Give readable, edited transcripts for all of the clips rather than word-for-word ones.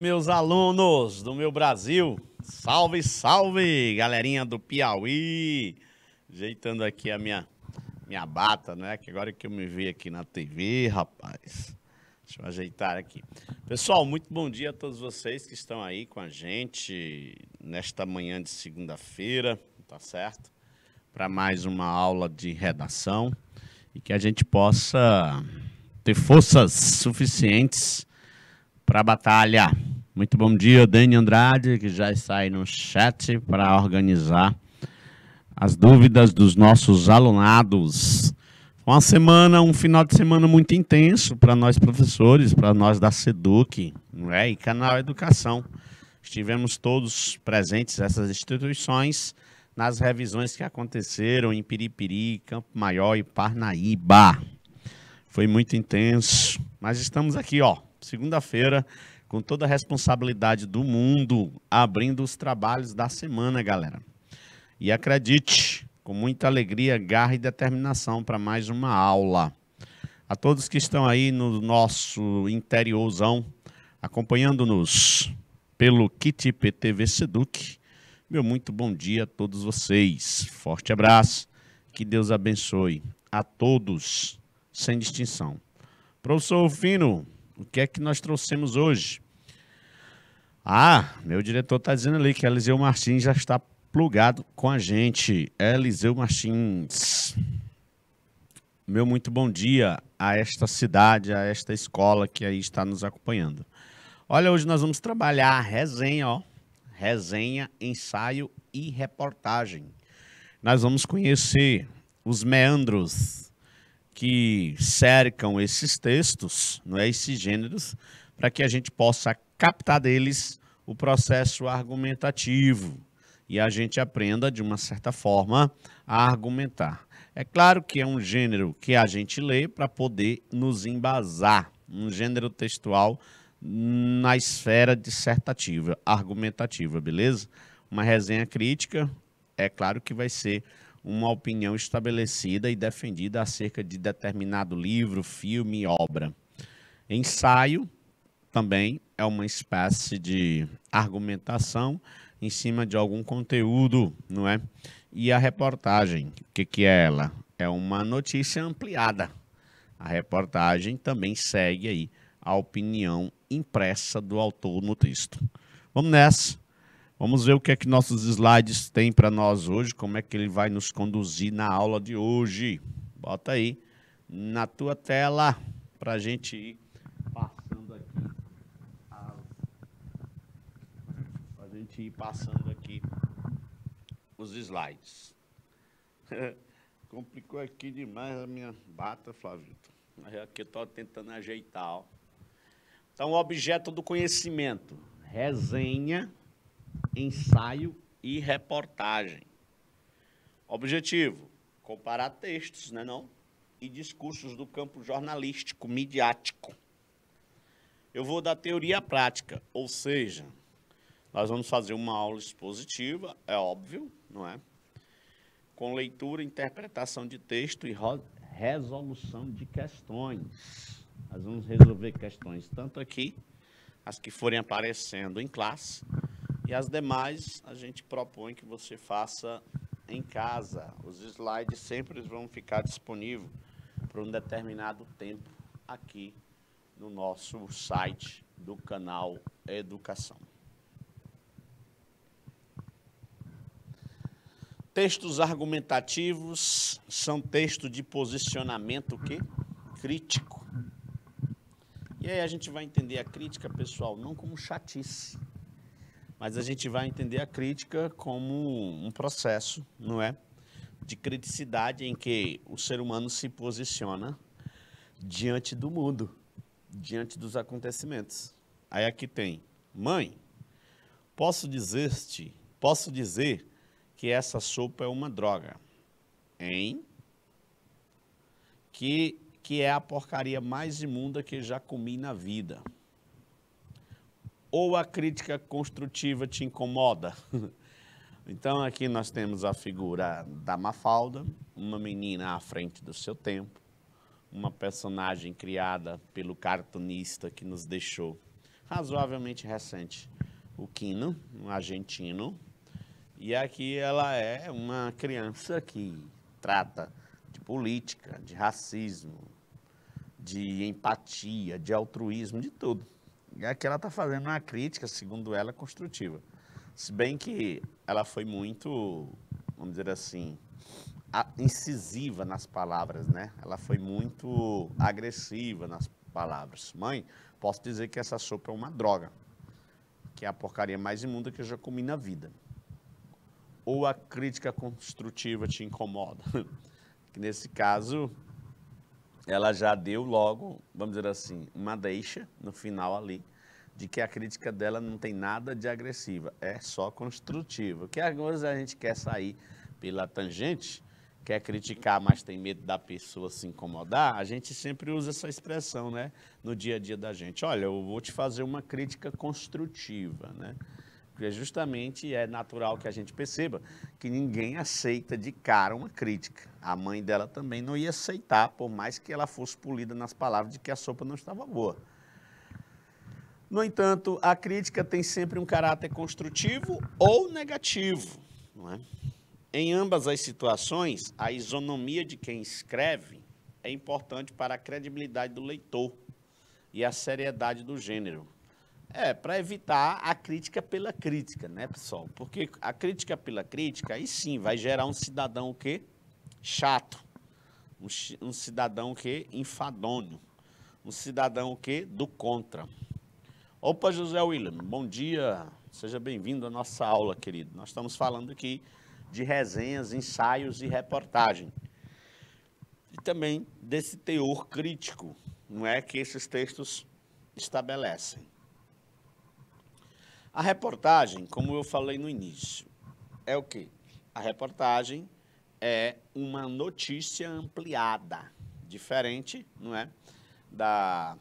Meus alunos do meu Brasil, salve, salve, galerinha do Piauí, ajeitando aqui a minha bata, né? Que agora que eu me vi aqui na TV, rapaz. Deixa eu ajeitar aqui. Pessoal, muito bom dia a todos vocês que estão aí com a gente nesta manhã de segunda-feira, tá certo? Para mais uma aula de redação e que a gente possa ter forças suficientes para a batalha. Muito bom dia, Dani Andrade, que já está aí no chat para organizar as dúvidas dos nossos alunados. Um final de semana muito intenso para nós professores, para nós da SEDUC, não é? E Canal Educação. Estivemos todos presentes, essas instituições, nas revisões que aconteceram em Piripiri, Campo Maior e Parnaíba. Foi muito intenso, mas estamos aqui, ó, segunda-feira, com toda a responsabilidade do mundo, abrindo os trabalhos da semana, galera. E acredite, com muita alegria, garra e determinação para mais uma aula. A todos que estão aí no nosso interiorzão, acompanhando-nos pelo Kit PTV Seduc, meu muito bom dia a todos vocês. Forte abraço, que Deus abençoe a todos, sem distinção. Professor Rufino, o que é que nós trouxemos hoje? Meu diretor está dizendo ali que Eliseu Martins já está plugado com a gente. Eliseu Martins. Meu muito bom dia a esta cidade, a esta escola que aí está nos acompanhando. Olha, hoje nós vamos trabalhar a resenha, ó. Resenha, ensaio e reportagem. Nós vamos conhecer os meandros que cercam esses textos, não é, esses gêneros, para que a gente possa captar deles o processo argumentativo e a gente aprenda, de uma certa forma, a argumentar. É claro que é um gênero que a gente lê para poder nos embasar, um gênero textual na esfera dissertativa, argumentativa, beleza? Uma resenha crítica, é claro que vai ser uma opinião estabelecida e defendida acerca de determinado livro, filme, obra. Ensaio também é uma espécie de argumentação em cima de algum conteúdo, não é? E a reportagem, o que é ela? É uma notícia ampliada. A reportagem também segue aí a opinião impressa do autor no texto. Vamos nessa. Vamos ver o que é que nossos slides têm para nós hoje, como é que ele vai nos conduzir na aula de hoje. Bota aí na tua tela para a gente ir passando aqui os slides. Complicou aqui demais a minha bata, Flávio. Mas aqui eu estou tentando ajeitar, ó. Então, objeto do conhecimento: resenha, ensaio e reportagem. Objetivo: comparar textos, né, não? E discursos do campo jornalístico, midiático. Eu vou da teoria à prática, ou seja, nós vamos fazer uma aula expositiva, é óbvio, não é? Com leitura, interpretação de texto e resolução de questões. Nós vamos resolver questões tanto aqui, as que forem aparecendo em classe, e as demais a gente propõe que você faça em casa. Os slides sempre vão ficar disponíveis por um determinado tempo aqui no nosso site do canal Educação. Textos argumentativos são textos de posicionamento crítico. E aí a gente vai entender a crítica, pessoal, não como chatice, mas a gente vai entender a crítica como um processo, não é? De criticidade em que o ser humano se posiciona diante do mundo, diante dos acontecimentos. Aí aqui tem: mãe, posso dizer que essa sopa é uma droga, hein? Que é a porcaria mais imunda que já comi na vida. Ou a crítica construtiva te incomoda? Então, aqui nós temos a figura da Mafalda, uma menina à frente do seu tempo, uma personagem criada pelo cartunista que nos deixou razoavelmente recente, o Quino, um argentino. E aqui ela é uma criança que trata de política, de racismo, de empatia, de altruísmo, de tudo. E aqui ela está fazendo uma crítica, segundo ela, construtiva. Se bem que ela foi muito, vamos dizer assim, incisiva nas palavras, né? Ela foi muito agressiva nas palavras. Mãe, posso dizer que essa sopa é uma droga, que é a porcaria mais imunda que eu já comi na vida. Ou a crítica construtiva te incomoda? Que nesse caso, ela já deu logo, vamos dizer assim, uma deixa no final ali, de que a crítica dela não tem nada de agressiva, é só construtiva. Que às vezes a gente quer sair pela tangente, quer criticar, mas tem medo da pessoa se incomodar, a gente sempre usa essa expressão, né, no dia a dia da gente. Olha, eu vou te fazer uma crítica construtiva, né? Porque justamente é natural que a gente perceba que ninguém aceita de cara uma crítica. A mãe dela também não ia aceitar, por mais que ela fosse polida nas palavras de que a sopa não estava boa. No entanto, a crítica tem sempre um caráter construtivo ou negativo, não é? Em ambas as situações, a isonomia de quem escreve é importante para a credibilidade do leitor e a seriedade do gênero. Para evitar a crítica pela crítica, né, pessoal? Porque a crítica pela crítica, aí sim, vai gerar um cidadão o quê? Chato. Um cidadão o quê? Enfadonho. Um cidadão o quê? Do contra. Opa, José William, bom dia. Seja bem-vindo à nossa aula, querido. Nós estamos falando aqui de resenhas, ensaios e reportagem. E também desse teor crítico, não é, que esses textos estabelecem. A reportagem, como eu falei no início, é o quê? A reportagem é uma notícia ampliada, diferente, não é, da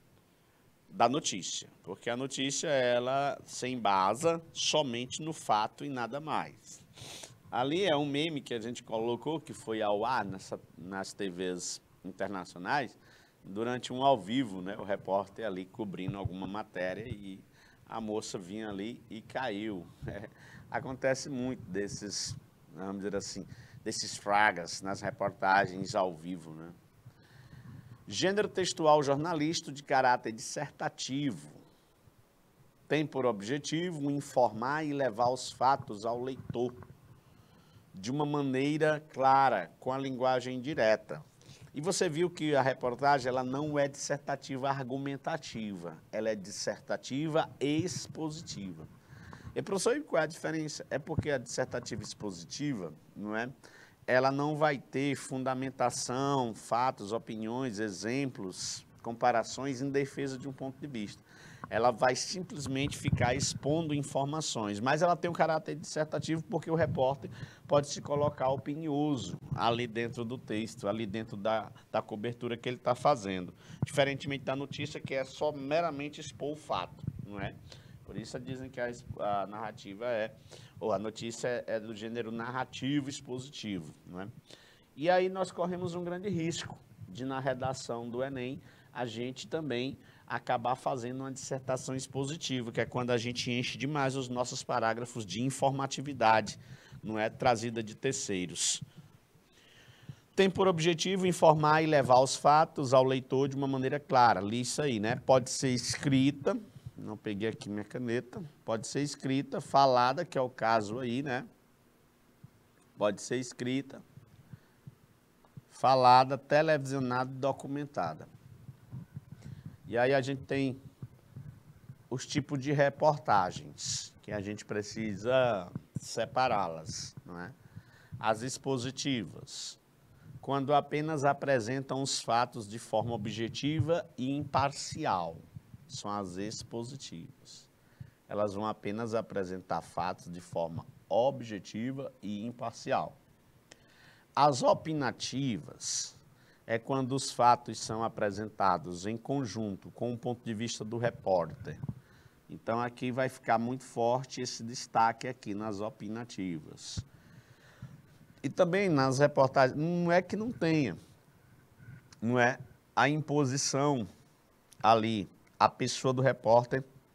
notícia, porque a notícia, ela se embasa somente no fato e nada mais. Ali é um meme que a gente colocou, que foi ao ar nas TVs internacionais, durante um ao vivo, né, o repórter ali cobrindo alguma matéria e a moça vinha ali e caiu. Acontece muito desses, vamos dizer assim, desses fragas nas reportagens ao vivo, né? Gênero textual jornalístico de caráter dissertativo. Tem por objetivo informar e levar os fatos ao leitor de uma maneira clara, com a linguagem direta. E você viu que a reportagem, ela não é dissertativa argumentativa, ela é dissertativa expositiva. E, professor, qual é a diferença? É porque a dissertativa expositiva, não é? Ela não vai ter fundamentação, fatos, opiniões, exemplos, comparações em defesa de um ponto de vista. Ela vai simplesmente ficar expondo informações, mas ela tem um caráter dissertativo porque o repórter pode se colocar opinioso ali dentro do texto, ali dentro da cobertura que ele está fazendo. Diferentemente da notícia, que é só meramente expor o fato, não é? Por isso dizem que a narrativa ou a notícia é do gênero narrativo expositivo, não é? E aí nós corremos um grande risco de, na redação do Enem, a gente também acabar fazendo uma dissertação expositiva, que é quando a gente enche demais os nossos parágrafos de informatividade, não é trazida de terceiros. Tem por objetivo informar e levar os fatos ao leitor de uma maneira clara. Li isso aí, né? Pode ser escrita, não peguei aqui minha caneta, pode ser escrita, falada, que é o caso aí, né? Pode ser escrita, falada, televisionada e documentada. E aí a gente tem os tipos de reportagens, que a gente precisa separá-las, não é? As expositivas, quando apenas apresentam os fatos de forma objetiva e imparcial, são as expositivas. Elas vão apenas apresentar fatos de forma objetiva e imparcial. As opinativas é quando os fatos são apresentados em conjunto com o ponto de vista do repórter. Então, aqui vai ficar muito forte esse destaque aqui nas opinativas. E também nas reportagens, não é que não tenha, não é a imposição ali, a pessoa do repórter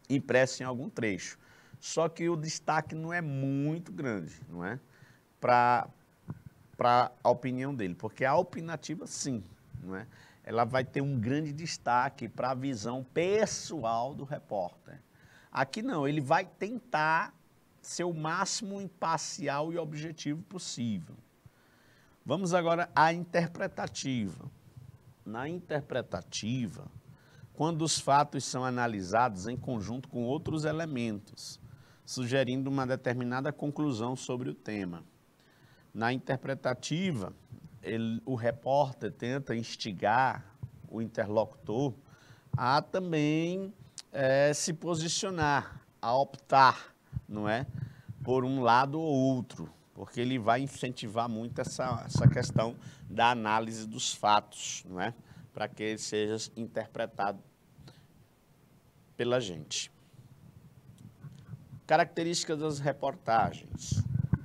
impresso em algum trecho. Só que o destaque não é muito grande, não é? Para a opinião dele, porque a opinativa, sim, não é? Ela vai ter um grande destaque para a visão pessoal do repórter. Aqui não, ele vai tentar ser o máximo imparcial e objetivo possível. Vamos agora à interpretativa. Na interpretativa, quando os fatos são analisados em conjunto com outros elementos, sugerindo uma determinada conclusão sobre o tema. Na interpretativa, o repórter tenta instigar o interlocutor a também se posicionar, a optar, não é, por um lado ou outro, porque ele vai incentivar muito essa questão da análise dos fatos, não é, para que ele seja interpretado pela gente. Características das reportagens.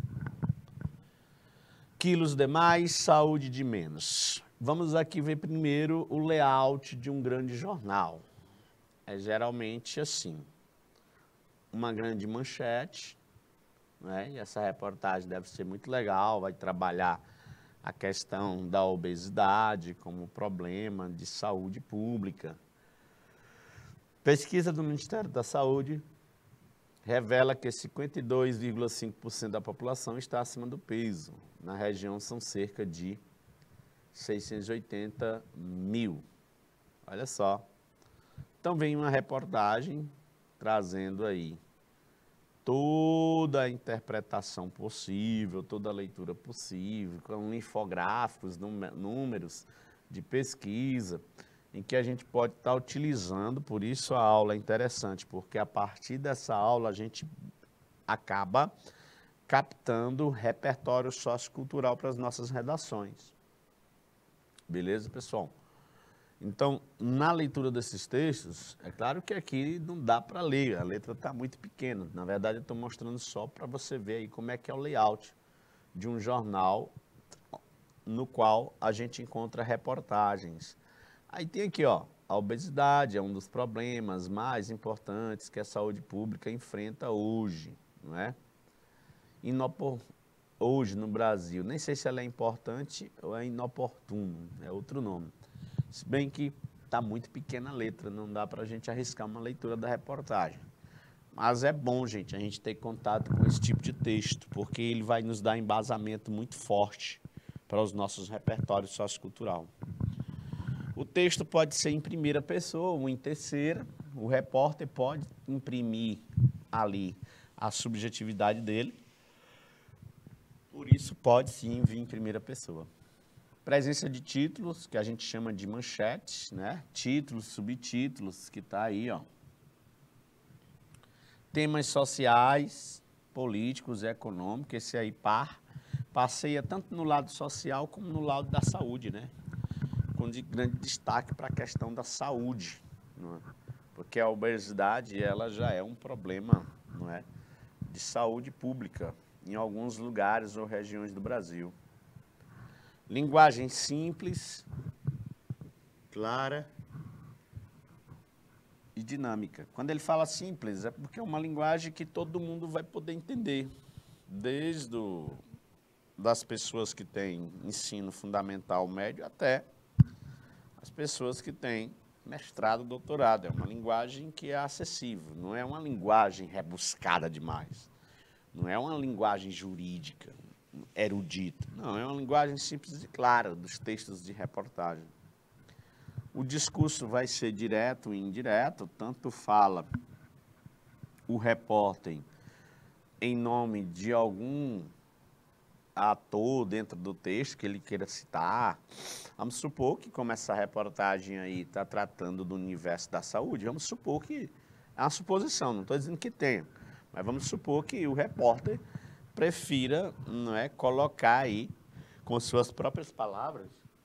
Quilos de mais, saúde de menos. Vamos aqui ver primeiro o layout de um grande jornal. É geralmente assim, uma grande manchete, né? E essa reportagem deve ser muito legal, vai trabalhar a questão da obesidade como problema de saúde pública. Pesquisa do Ministério da Saúde revela que 52,5% da população está acima do peso. Na região são cerca de 680 mil. Olha só. Então vem uma reportagem trazendo aí toda a interpretação possível, toda a leitura possível, com infográficos, números de pesquisa, em que a gente pode estar utilizando, por isso a aula é interessante, porque a partir dessa aula a gente acaba captando repertório sociocultural para as nossas redações. Beleza, pessoal? Então, na leitura desses textos, é claro que aqui não dá para ler, a letra está muito pequena. Na verdade, eu estou mostrando só para você ver aí como é que é o layout de um jornal no qual a gente encontra reportagens. Aí tem aqui, ó, a obesidade é um dos problemas mais importantes que a saúde pública enfrenta hoje, não é? Hoje no Brasil, nem sei se ela é importante ou é inoportuno, é outro nome. Se bem que está muito pequena a letra, não dá para a gente arriscar uma leitura da reportagem. Mas é bom, gente, a gente ter contato com esse tipo de texto, porque ele vai nos dar embasamento muito forte para os nossos repertórios sociocultural. O texto pode ser em primeira pessoa ou em terceira. O repórter pode imprimir ali a subjetividade dele. Por isso, pode sim vir em primeira pessoa. Presença de títulos, que a gente chama de manchetes, né? Títulos, subtítulos, que está aí, ó. Temas sociais, políticos e econômicos, esse aí passeia tanto no lado social como no lado da saúde, né? Com grande destaque para a questão da saúde, não é? Porque a obesidade ela já é um problema, não é, de saúde pública em alguns lugares ou regiões do Brasil. Linguagem simples, clara e dinâmica. Quando ele fala simples, é porque é uma linguagem que todo mundo vai poder entender, desde das pessoas que têm ensino fundamental médio até as pessoas que têm mestrado, doutorado. É uma linguagem que é acessível, não é uma linguagem rebuscada demais, não é uma linguagem jurídica, erudita, não, é uma linguagem simples e clara dos textos de reportagem. O discurso vai ser direto e indireto, tanto fala o repórter em nome de algum ator dentro do texto que ele queira citar. Vamos supor que, como essa reportagem aí está tratando do universo da saúde, vamos supor que é uma suposição, não estou dizendo que tenha, mas vamos supor que o repórter prefira, não é, colocar aí, com suas próprias palavras,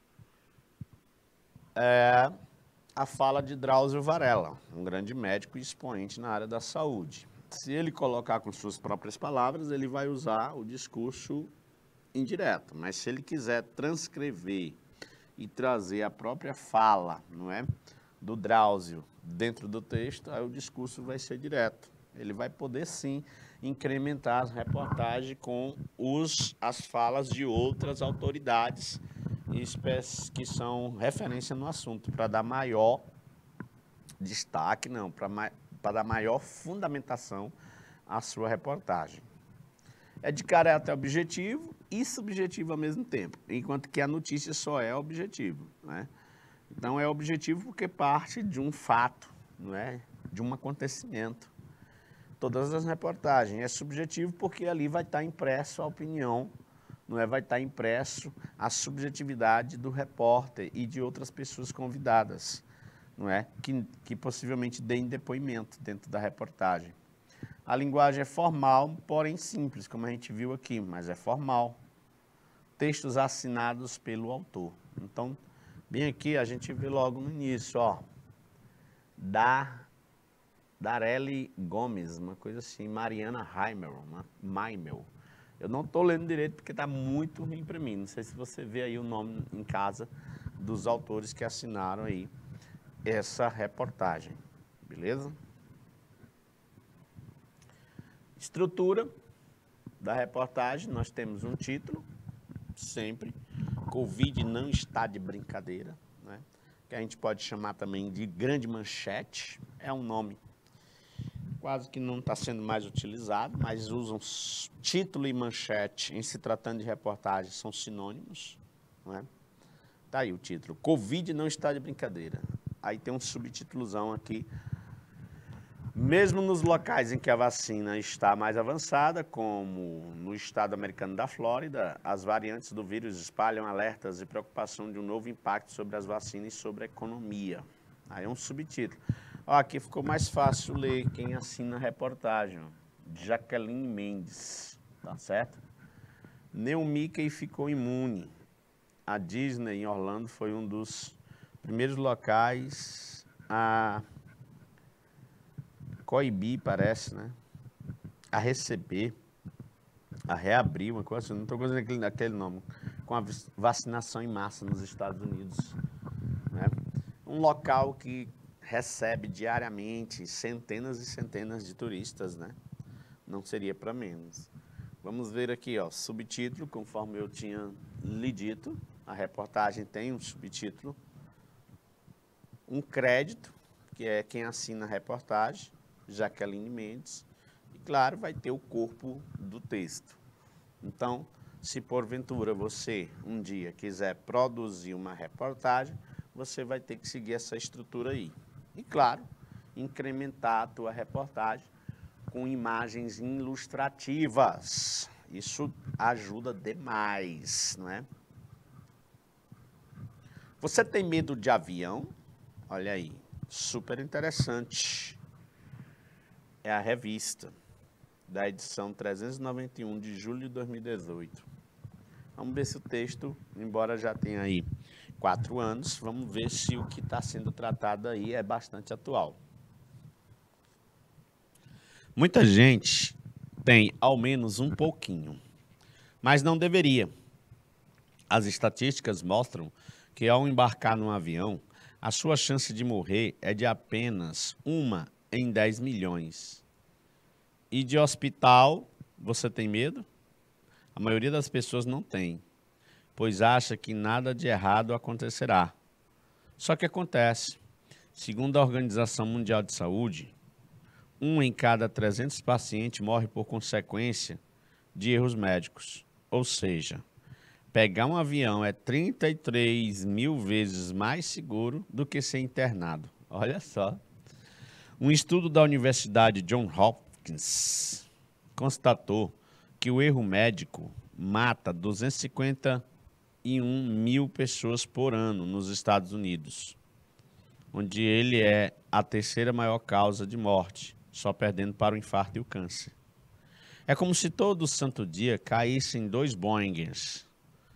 a fala de Drauzio Varela, um grande médico e expoente na área da saúde. Se ele colocar com suas próprias palavras, ele vai usar o discurso indireto, mas se ele quiser transcrever e trazer a própria fala, não é, do Drauzio dentro do texto, aí o discurso vai ser direto. Ele vai poder, sim, incrementar as reportagens com as falas de outras autoridades que são referência no assunto, para dar maior destaque, não, para dar maior fundamentação à sua reportagem. É de caráter objetivo e subjetivo ao mesmo tempo, enquanto que a notícia só é objetivo, né? Então é objetivo porque parte de um fato, não é? De um acontecimento. Todas as reportagens. É subjetivo porque ali vai estar impresso a opinião, não é? Vai estar impresso a subjetividade do repórter e de outras pessoas convidadas, não é? Que possivelmente deem depoimento dentro da reportagem. A linguagem é formal, porém simples, como a gente viu aqui, mas é formal. Textos assinados pelo autor. Então, bem aqui a gente vê logo no início, ó, Darely Gomes, uma coisa assim, Mariana Maimel. Eu não estou lendo direito porque está muito ruim para mim. Não sei se você vê aí o nome em casa dos autores que assinaram aí essa reportagem, beleza? Estrutura da reportagem, nós temos um título, sempre, Covid não está de brincadeira, né? Que a gente pode chamar também de grande manchete, é um nome quase que não está sendo mais utilizado, mas usam título e manchete em se tratando de reportagem, são sinônimos, não é? Tá aí o título, Covid não está de brincadeira. Aí tem um subtítulozão aqui. Mesmo nos locais em que a vacina está mais avançada, como no estado americano da Flórida, as variantes do vírus espalham alertas e preocupação de um novo impacto sobre as vacinas e sobre a economia. Aí é um subtítulo. Ó, aqui ficou mais fácil ler quem assina a reportagem. Ó. Jaqueline Mendes, tá certo? New Mickey ficou imune. A Disney em Orlando foi um dos primeiros locais a coibir, parece, né? A receber, a reabrir, uma coisa assim, não estou gostando daquele nome, com a vacinação em massa nos Estados Unidos, né? Um local que recebe diariamente centenas e centenas de turistas, né? Não seria para menos. Vamos ver aqui, ó, subtítulo, conforme eu tinha lhe dito, a reportagem tem um subtítulo, um crédito, que é quem assina a reportagem, Jaqueline Mendes, e claro, vai ter o corpo do texto. Então, se porventura você um dia quiser produzir uma reportagem, você vai ter que seguir essa estrutura aí. E claro, incrementar a tua reportagem com imagens ilustrativas. Isso ajuda demais, não é? Você tem medo de avião? Olha aí, super interessante. É a revista da edição 391 de julho de 2018. Vamos ver se o texto, embora já tenha aí 4 anos, vamos ver se o que está sendo tratado aí é bastante atual. Muita gente tem ao menos um pouquinho, mas não deveria. As estatísticas mostram que ao embarcar num avião, a sua chance de morrer é de apenas 1 em 10 milhões. E de hospital, você tem medo? A maioria das pessoas não tem, pois acha que nada de errado acontecerá. Só que acontece. Segundo a Organização Mundial de Saúde, 1 em cada 300 pacientes morre por consequência de erros médicos. Ou seja, pegar um avião é 33 mil vezes mais seguro do que ser internado. Olha só. Um estudo da Universidade Johns Hopkins constatou que o erro médico mata 251 mil pessoas por ano nos Estados Unidos, onde ele é a terceira maior causa de morte, só perdendo para o infarto e o câncer. É como se todo santo dia caíssem 2 Boeings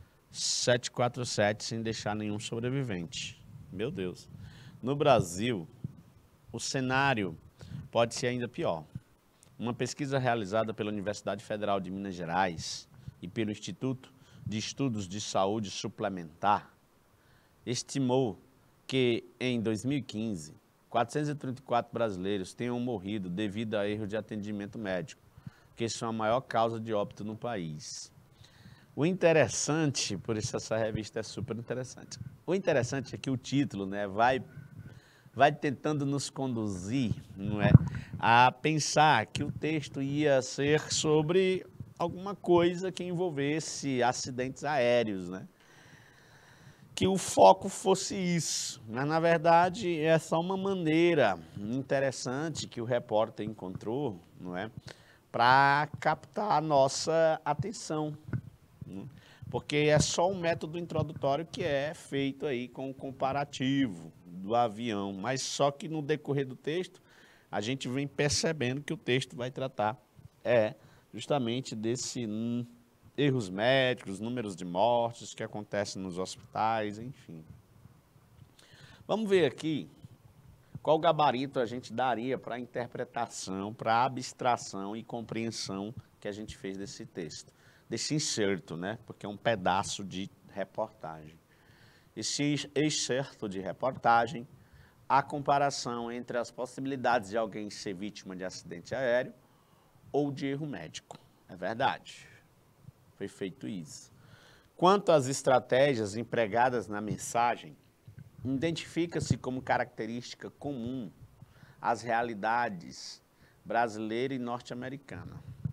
747 sem deixar nenhum sobrevivente. Meu Deus. No Brasil, o cenário pode ser ainda pior. Uma pesquisa realizada pela Universidade Federal de Minas Gerais e pelo Instituto de Estudos de Saúde Suplementar estimou que, em 2015, 434 brasileiros tenham morrido devido a erro de atendimento médico, que são a maior causa de óbito no país. O interessante, por isso essa revista é super interessante, o interessante é que o título, né, vai tentando nos conduzir, não é, a pensar que o texto ia ser sobre alguma coisa que envolvesse acidentes aéreos, né? Que o foco fosse isso, mas na verdade é só uma maneira interessante que o repórter encontrou, não é, para captar a nossa atenção, né? Porque é só um método introdutório que é feito aí com o comparativo do avião, mas só que no decorrer do texto a gente vem percebendo que o texto vai tratar justamente desse erros médicos, números de mortes que acontecem nos hospitais, enfim. Vamos ver aqui qual gabarito a gente daria para a interpretação, para a abstração e compreensão que a gente fez desse texto, desse inserto, né? Porque é um pedaço de reportagem. Esse excerto de reportagem, a comparação entre as possibilidades de alguém ser vítima de acidente aéreo ou de erro médico. É verdade. Foi feito isso. Quanto às estratégias empregadas na mensagem, identifica-se como característica comum as realidades brasileira e norte-americana.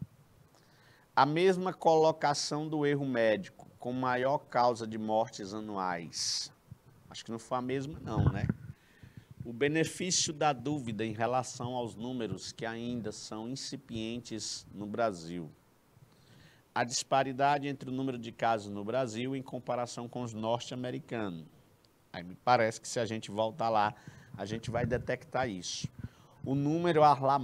A mesma colocação do erro médico com maior causa de mortes anuais. Acho que não foi a mesma não, né? O benefício da dúvida em relação aos números que ainda são incipientes no Brasil. A disparidade entre o número de casos no Brasil em comparação com os norte-americanos. Aí me parece que se a gente voltar lá, a gente vai detectar isso. O número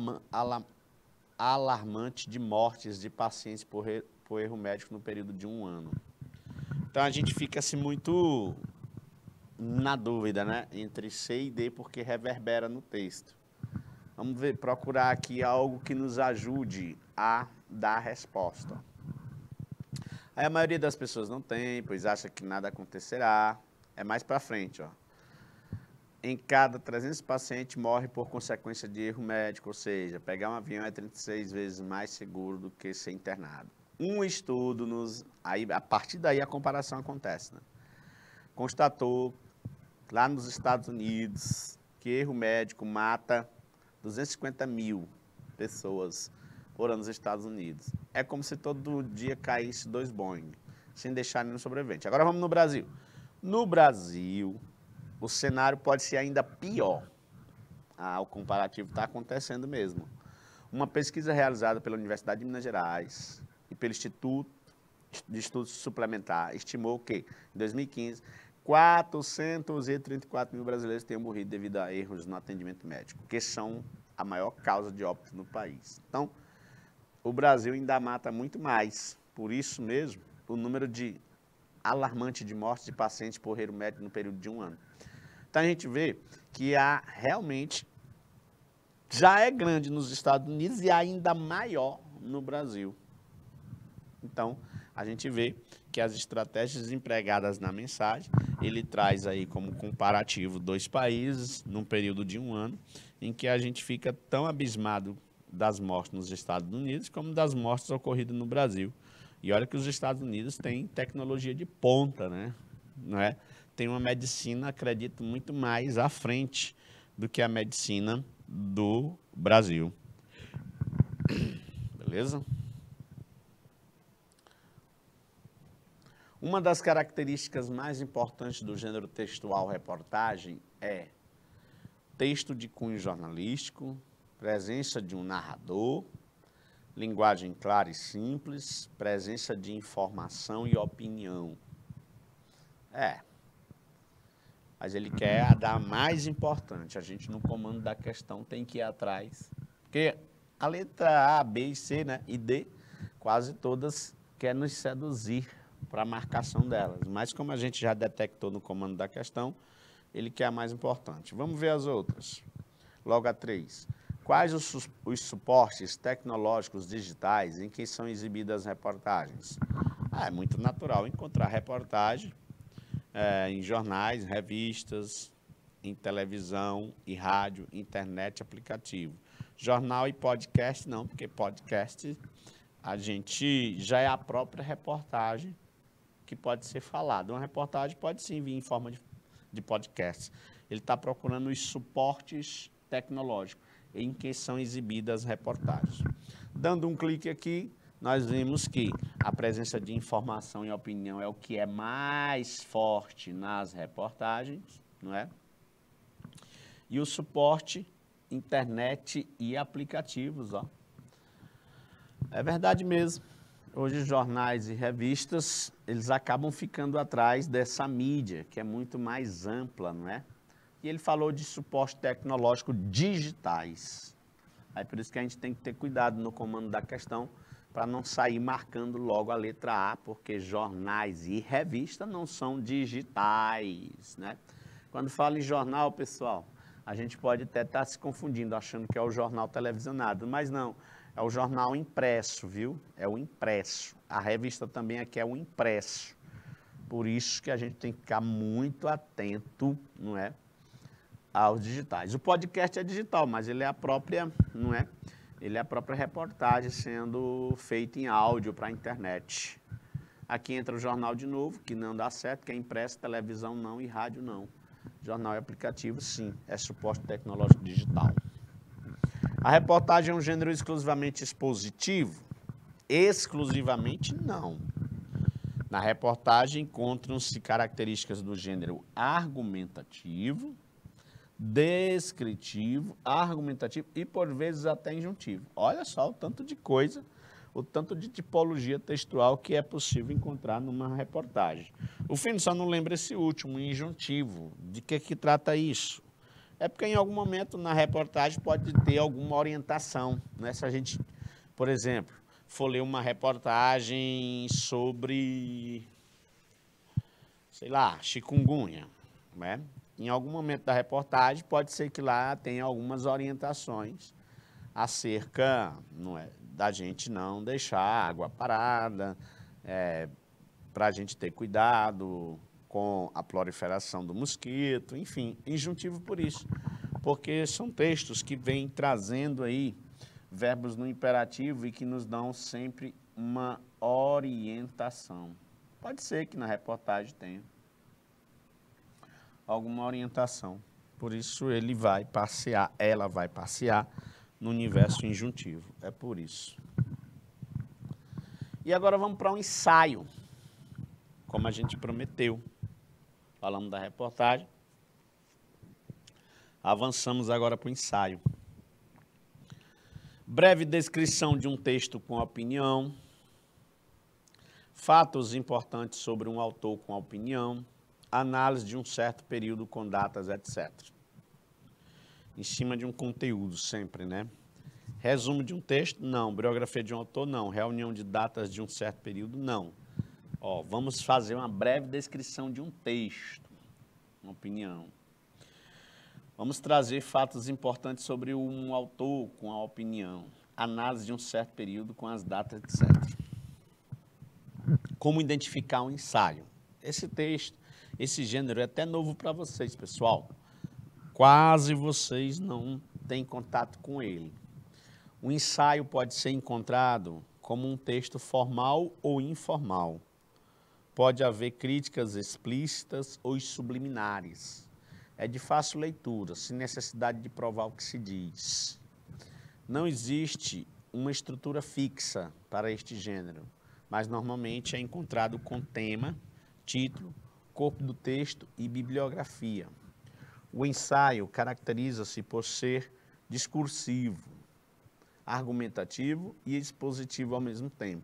alarmante de mortes de pacientes por erro médico no período de 1 ano. Então a gente fica assim muito na dúvida, né? Entre C e D, porque reverbera no texto. Vamos ver, procurar aqui algo que nos ajude a dar a resposta. Aí a maioria das pessoas não tem, pois acha que nada acontecerá. É mais para frente, ó. Em cada 300 pacientes morre por consequência de erro médico, ou seja, pegar um avião é 36 vezes mais seguro do que ser internado. Um estudo, aí, a partir daí a comparação acontece, né? Constatou, lá nos Estados Unidos, que erro médico mata 250 mil pessoas por ano nos Estados Unidos. É como se todo dia caísse 2 Boeing, sem deixar nenhum sobrevivente. Agora vamos no Brasil. No Brasil, o cenário pode ser ainda pior. O comparativo está acontecendo mesmo. Uma pesquisa realizada pela Universidade de Minas Gerais e pelo Instituto de Estudos Suplementar estimou que, em 2015, 434 mil brasileiros tenham morrido devido a erros no atendimento médico, que são a maior causa de óbito no país. Então, o Brasil ainda mata muito mais. Por isso mesmo, o número alarmante de mortes de pacientes por erro médico no período de 1 ano. Então, a gente vê que realmente já é grande nos Estados Unidos e ainda maior no Brasil. Então, a gente vê que as estratégias empregadas na mensagem, ele traz aí como comparativo 2 países, num período de 1 ano, em que a gente fica tão abismado das mortes nos Estados Unidos como das mortes ocorridas no Brasil. E olha que os Estados Unidos têm tecnologia de ponta, né? Não é? Tem uma medicina, acredito, muito mais à frente do que a medicina do Brasil. Beleza? Uma das características mais importantes do gênero textual reportagem é texto de cunho jornalístico, presença de um narrador, linguagem clara e simples, presença de informação e opinião. Mas ele quer dar mais importante. A gente, no comando da questão, tem que ir atrás. Porque a letra A, B e C, né, e D, quase todas querem nos seduzir para a marcação delas. Mas como a gente já detectou no comando da questão, ele quer a mais importante. Vamos ver as outras. Logo a 3. Quais os suportes tecnológicos digitais em que são exibidas as reportagens? É muito natural encontrar reportagem em jornais, revistas, em televisão e rádio, internet, aplicativo. Jornal e podcast não, porque podcast a gente já é a própria reportagem que pode ser falada. Uma reportagem pode sim vir em forma de podcast. Ele está procurando os suportes tecnológicos em que são exibidas as reportagens. Dando um clique aqui, nós vemos que a presença de informação e opinião é o que é mais forte nas reportagens, não é? E o suporte, internet e aplicativos, ó. É verdade mesmo. Hoje, jornais e revistas, eles acabam ficando atrás dessa mídia, que é muito mais ampla, não é? E ele falou de suporte tecnológico digitais. Aí por isso que a gente tem que ter cuidado no comando da questão, para não sair marcando logo a letra A, porque jornais e revistas não são digitais, né? Quando fala em jornal, pessoal, a gente pode até estar se confundindo, achando que é o jornal televisionado, mas não, é o jornal impresso, viu? É o impresso. A revista também aqui é o impresso. Por isso que a gente tem que ficar muito atento, não é, aos digitais. O podcast é digital, mas ele é a própria, não é? Ele é a própria reportagem sendo feita em áudio para a internet. Aqui entra o jornal de novo, que não dá certo, que é impresso, televisão não e rádio não. Jornal e aplicativo, sim, é suporte tecnológico digital. A reportagem é um gênero exclusivamente expositivo? Exclusivamente não. Na reportagem encontram-se características do gênero argumentativo, descritivo, argumentativo e, por vezes, até injuntivo. Olha só o tanto de coisa, o tanto de tipologia textual que é possível encontrar numa reportagem. O Fino só não lembra esse último, injuntivo. De que trata isso? É porque em algum momento na reportagem pode ter alguma orientação, né? Se a gente, por exemplo, for ler uma reportagem sobre, sei lá, chikungunya, né? Em algum momento da reportagem, pode ser que lá tenha algumas orientações acerca, não é, da gente não deixar a água parada, para a gente ter cuidado com a proliferação do mosquito, enfim, injuntivo por isso, porque são textos que vêm trazendo aí verbos no imperativo e que nos dão sempre uma orientação. Pode ser que na reportagem tenha alguma orientação. Por isso ele vai passear, ela vai passear no universo injuntivo. É por isso. E agora vamos para um ensaio, como a gente prometeu. Falamos da reportagem. Avançamos agora para o ensaio. Breve descrição de um texto com opinião. Fatos importantes sobre um autor com opinião. Análise de um certo período com datas, etc. Em cima de um conteúdo sempre, né? Resumo de um texto? Não. Biografia de um autor? Não. Reunião de datas de um certo período? Não. Ó, vamos fazer uma breve descrição de um texto, uma opinião. Vamos trazer fatos importantes sobre um autor com a opinião. Análise de um certo período com as datas, etc. Como identificar um ensaio? Esse texto, esse gênero é até novo para vocês, pessoal. Quase vocês não têm contato com ele. O ensaio pode ser encontrado como um texto formal ou informal. Pode haver críticas explícitas ou subliminares. É de fácil leitura, sem necessidade de provar o que se diz. Não existe uma estrutura fixa para este gênero, mas normalmente é encontrado com tema, título, corpo do texto e bibliografia. O ensaio caracteriza-se por ser discursivo, argumentativo e expositivo ao mesmo tempo.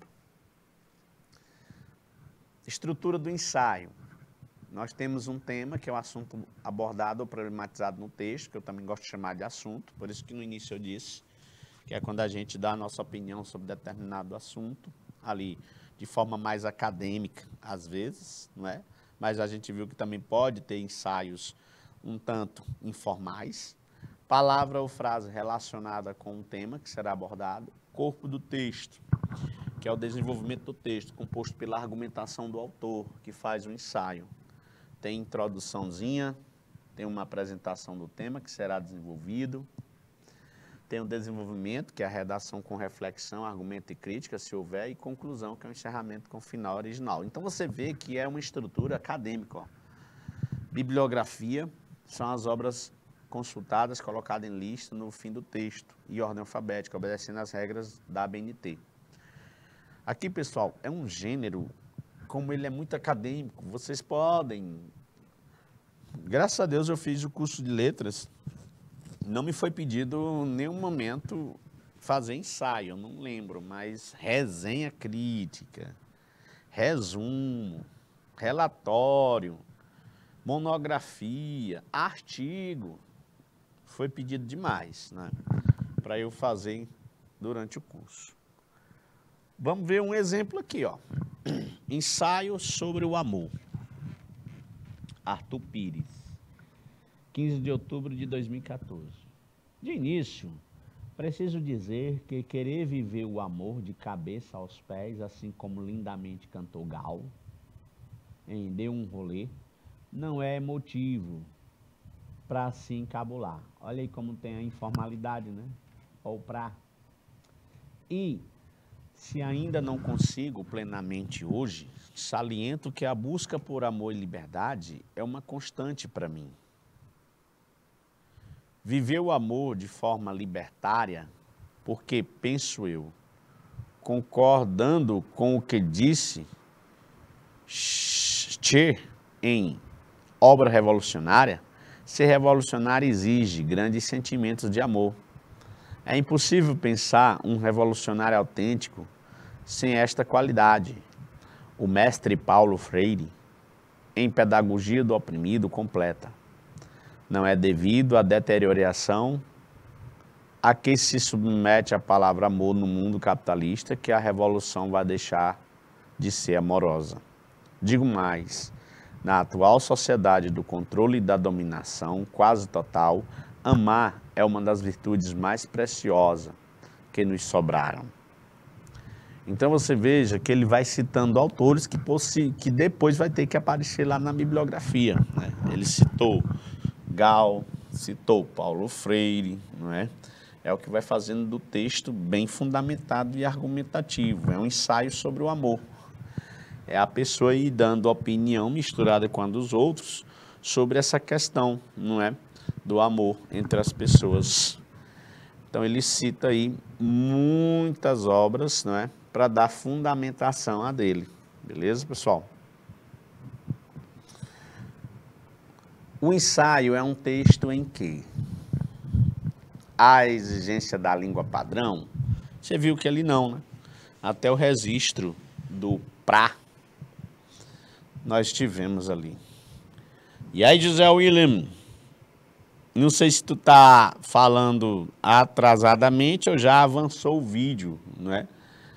Estrutura do ensaio. Nós temos um tema, que é o assunto abordado ou problematizado no texto, que eu também gosto de chamar de assunto, por isso que no início eu disse, que é quando a gente dá a nossa opinião sobre determinado assunto, ali, de forma mais acadêmica, às vezes, não é? Mas a gente viu que também pode ter ensaios um tanto informais, palavra ou frase relacionada com um tema que será abordado, corpo do texto, que é o desenvolvimento do texto, composto pela argumentação do autor, que faz o ensaio. Tem introduçãozinha, tem uma apresentação do tema que será desenvolvido, tem um desenvolvimento, que é a redação com reflexão, argumento e crítica, se houver, e conclusão, que é o encerramento com final original. Então você vê que é uma estrutura acadêmica. Ó. Bibliografia são as obras consultadas, colocadas em lista no fim do texto, e ordem alfabética, obedecendo às regras da ABNT. Aqui, pessoal, é um gênero, como ele é muito acadêmico, vocês podem... Graças a Deus eu fiz o curso de letras, não me foi pedido em nenhum momento fazer ensaio, eu não lembro, mas resenha crítica, resumo, relatório, monografia, artigo, foi pedido demais, né, para eu fazer durante o curso. Vamos ver um exemplo aqui, ó. Ensaio sobre o amor. Arthur Pires, 15 de outubro de 2014. De início, preciso dizer que querer viver o amor de cabeça aos pés, assim como lindamente cantou Gal, em Dê um Rolê, não é motivo para se encabular. Olha aí como tem a informalidade, né? Ou pra. E, se ainda não consigo plenamente hoje, saliento que a busca por amor e liberdade é uma constante para mim. Viver o amor de forma libertária, porque, penso eu, concordando com o que disse Che em Obra Revolucionária, ser revolucionário exige grandes sentimentos de amor. É impossível pensar um revolucionário autêntico sem esta qualidade. O mestre Paulo Freire, em Pedagogia do Oprimido, completa: não é devido à deterioração a que se submete a palavra amor no mundo capitalista que a revolução vai deixar de ser amorosa. Digo mais, na atual sociedade do controle e da dominação quase total, amar é uma das virtudes mais preciosas que nos sobraram. Então você veja que ele vai citando autores que depois vai ter que aparecer lá na bibliografia, né? Ele citou Gal, citou Paulo Freire, não é? É o que vai fazendo do texto bem fundamentado e argumentativo. É um ensaio sobre o amor. É a pessoa aí dando opinião misturada com a dos outros sobre essa questão, não é? Do amor entre as pessoas. Então ele cita aí muitas obras, não é? Para dar fundamentação a dele. Beleza, pessoal? O ensaio é um texto em que a exigência da língua padrão, você viu que ali não, né? Até o registro do pra, nós tivemos ali. E aí, José William, não sei se tu tá falando atrasadamente ou já avançou o vídeo, não é?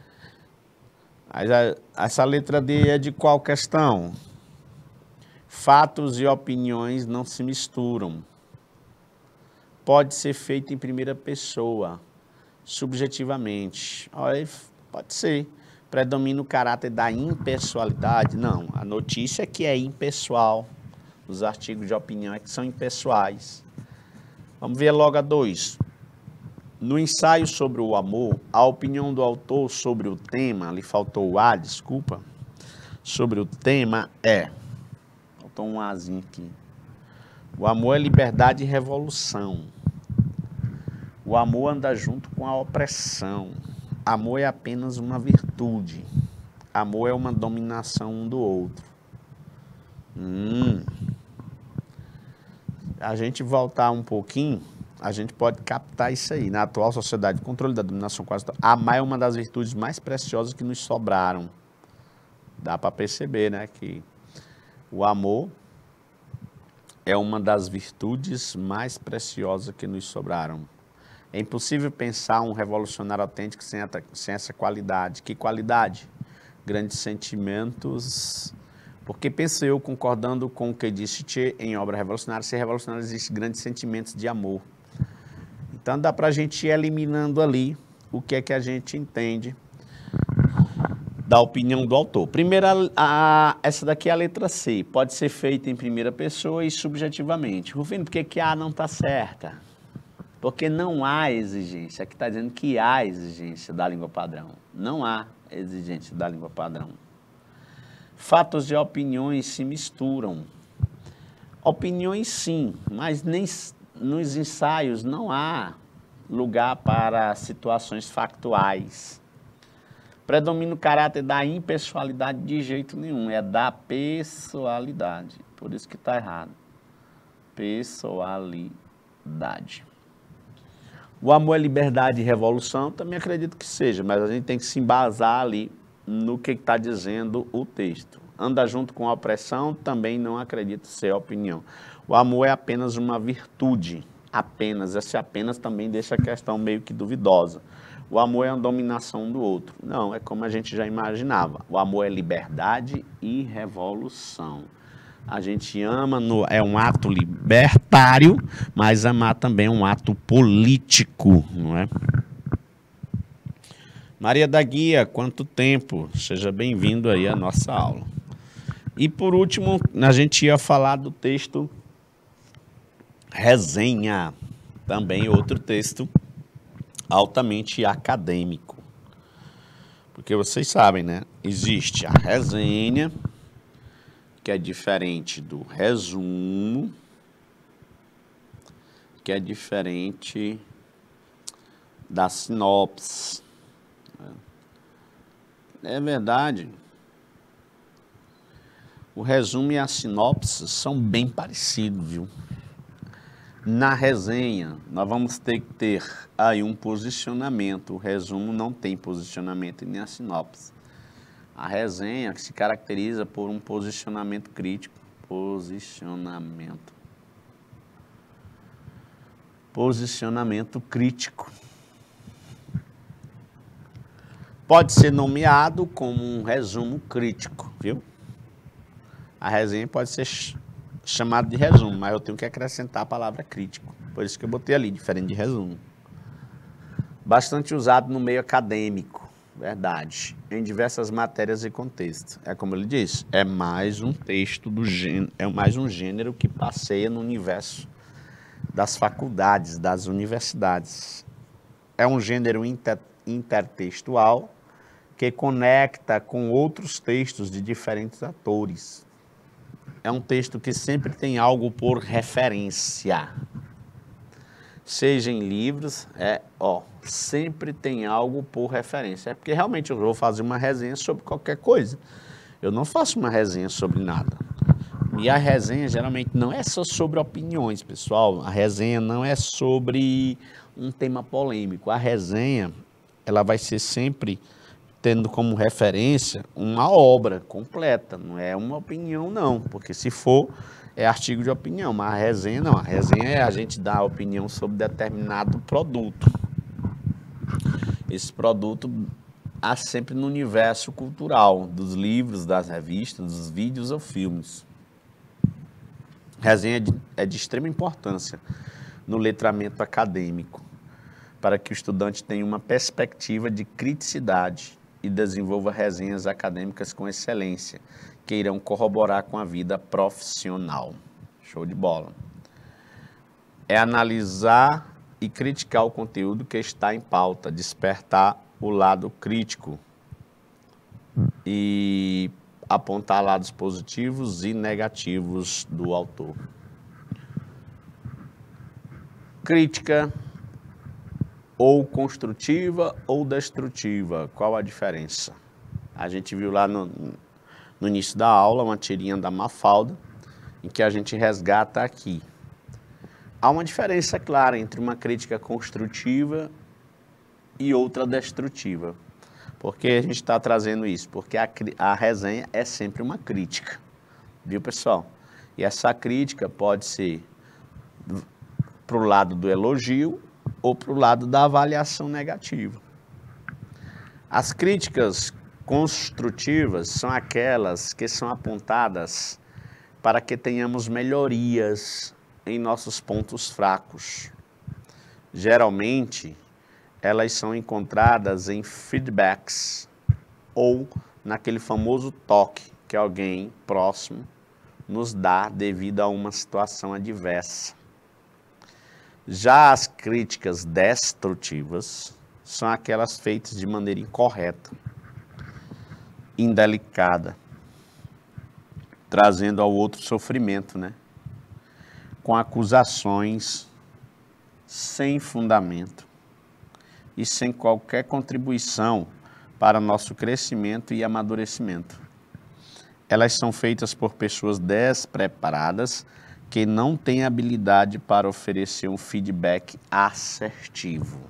Essa letra D é de qual questão? Fatos e opiniões não se misturam. Pode ser feito em primeira pessoa, subjetivamente. Pode ser. Predomina o caráter da impessoalidade? Não, a notícia é que é impessoal. Os artigos de opinião é que são impessoais. Vamos ver logo a 2. No ensaio sobre o amor, a opinião do autor sobre o tema, ali faltou o A, desculpa, sobre o tema é... Faltou um Azinho aqui. O amor é liberdade e revolução. O amor anda junto com a opressão. Amor é apenas uma virtude. Amor é uma dominação um do outro. A gente voltar um pouquinho, a gente pode captar isso aí. Na atual sociedade, o controle da dominação quase total. Amar é uma das virtudes mais preciosas que nos sobraram. Dá para perceber, né, que o amor é uma das virtudes mais preciosas que nos sobraram. É impossível pensar um revolucionário autêntico sem essa qualidade. Que qualidade? Grandes sentimentos. Porque penso eu, concordando com o que disse Che em Obra Revolucionária, ser revolucionário existe grandes sentimentos de amor. Então dá para a gente ir eliminando ali o que é que a gente entende da opinião do autor. Primeiro, essa daqui é a letra C. Pode ser feita em primeira pessoa e subjetivamente. Rufino, por que a não está certa? Porque não há exigência. Aqui está dizendo que há exigência da língua padrão. Não há exigência da língua padrão. Fatos e opiniões se misturam. Opiniões sim, mas nem nos ensaios não há lugar para situações factuais. Predomina o caráter da impessoalidade de jeito nenhum, é da pessoalidade. Por isso que está errado. Pessoalidade. O amor é liberdade e revolução, também acredito que seja, mas a gente tem que se embasar ali no que está dizendo o texto. Anda junto com a opressão, também não acredito ser opinião. O amor é apenas uma virtude, apenas. Esse apenas também deixa a questão meio que duvidosa. O amor é a dominação do outro. Não, é como a gente já imaginava. O amor é liberdade e revolução. A gente ama, é um ato libertário, mas amar também é um ato político, não é? Maria da Guia, quanto tempo? Seja bem-vindo aí à nossa aula. E por último, a gente ia falar do texto Resenha, também outro texto altamente acadêmico. Porque vocês sabem, né? Existe a resenha, que é diferente do resumo, que é diferente da sinopse. É verdade. O resumo e a sinopse são bem parecidos, viu? Na resenha, nós vamos ter que ter aí um posicionamento. O resumo não tem posicionamento e nem a sinopse. A resenha se caracteriza por um posicionamento crítico. Posicionamento crítico. Pode ser nomeado como um resumo crítico, viu? A resenha pode ser chamada de resumo, mas eu tenho que acrescentar a palavra crítico. Por isso que eu botei ali, diferente de resumo. Bastante usado no meio acadêmico, verdade. Em diversas matérias e contextos. É como ele disse, é mais um texto do gênero, é mais um gênero que passeia no universo das faculdades, das universidades. É um gênero intertextual que conecta com outros textos de diferentes autores. É um texto que sempre tem algo por referência. Seja em livros, sempre tem algo por referência. É porque realmente eu vou fazer uma resenha sobre qualquer coisa. Eu não faço uma resenha sobre nada. E a resenha geralmente não é só sobre opiniões, pessoal. A resenha não é sobre um tema polêmico. A resenha, ela vai ser sempre tendo como referência uma obra completa, não é uma opinião não, porque se for, é artigo de opinião, mas a resenha não, a resenha é a gente dar opinião sobre determinado produto. Esse produto há sempre no universo cultural, dos livros, das revistas, dos vídeos ou filmes. Resenha é de extrema importância no letramento acadêmico, para que o estudante tenha uma perspectiva de criticidade e desenvolva resenhas acadêmicas com excelência, que irão corroborar com a vida profissional. Show de bola. É analisar e criticar o conteúdo que está em pauta, despertar o lado crítico e apontar lados positivos e negativos do autor. Crítica ou construtiva ou destrutiva, qual a diferença? A gente viu lá no início da aula uma tirinha da Mafalda, em que a gente resgata aqui. Há uma diferença clara entre uma crítica construtiva e outra destrutiva. Por que a gente está trazendo isso? Porque a resenha é sempre uma crítica, viu, pessoal? E essa crítica pode ser para o lado do elogio ou para o lado da avaliação negativa. As críticas construtivas são aquelas que são apontadas para que tenhamos melhorias em nossos pontos fracos. Geralmente, elas são encontradas em feedbacks ou naquele famoso toque que alguém próximo nos dá devido a uma situação adversa. Já as críticas destrutivas são aquelas feitas de maneira incorreta, indelicada, trazendo ao outro sofrimento, né? Com acusações sem fundamento e sem qualquer contribuição para nosso crescimento e amadurecimento. Elas são feitas por pessoas despreparadas que não têm habilidade para oferecer um feedback assertivo.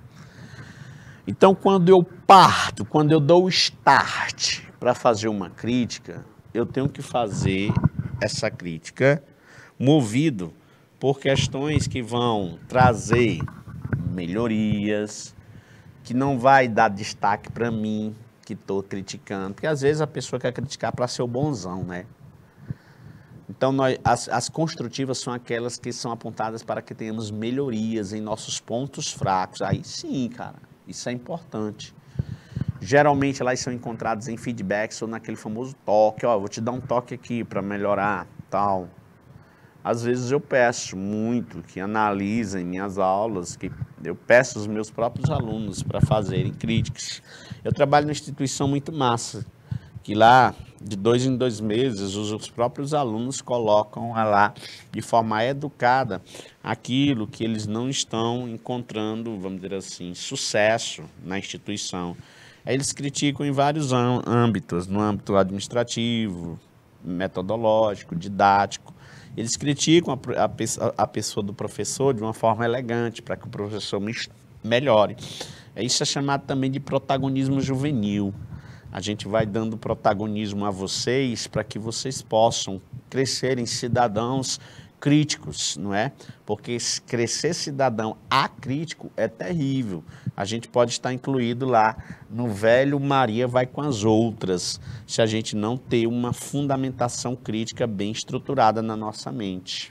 Então, quando eu parto, quando eu dou o start para fazer uma crítica, eu tenho que fazer essa crítica movido por questões que vão trazer melhorias, que não vai dar destaque para mim, que estou criticando. Porque às vezes a pessoa quer criticar para ser o bonzão, né? Então, as construtivas são aquelas que são apontadas para que tenhamos melhorias em nossos pontos fracos. Aí sim, cara, isso é importante. Geralmente elas são encontradas em feedbacks ou naquele famoso toque. Ó, vou te dar um toque aqui para melhorar, tal. Às vezes eu peço muito que analisem minhas aulas, que eu peço os meus próprios alunos para fazerem críticas. Eu trabalho numa instituição muito massa, que lá, de 2 em 2 meses, os próprios alunos colocam lá, de forma educada, aquilo que eles não estão encontrando, vamos dizer assim, sucesso na instituição. Aí eles criticam em vários âmbitos, no âmbito administrativo, metodológico, didático. Eles criticam a pessoa do professor de uma forma elegante, para que o professor melhore. Isso é chamado também de protagonismo juvenil. A gente vai dando protagonismo a vocês para que vocês possam crescer em cidadãos críticos, não é? Porque crescer cidadão acrítico é terrível. A gente pode estar incluído lá no velho Maria vai com as outras, se a gente não ter uma fundamentação crítica bem estruturada na nossa mente.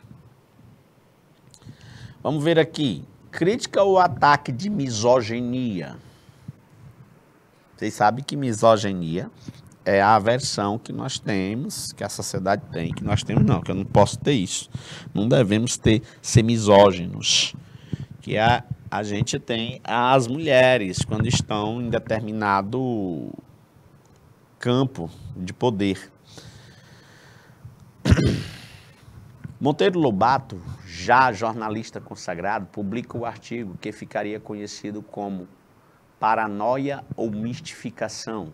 Vamos ver aqui. Crítica ou ataque de misoginia? Vocês sabem que misoginia é a aversão que nós temos, que a sociedade tem, que nós temos não, que eu não posso ter isso. Não devemos ser misóginos. Que a gente tem as mulheres quando estão em determinado campo de poder. Monteiro Lobato, já jornalista consagrado, publica o artigo que ficaria conhecido como Paranoia ou Mistificação,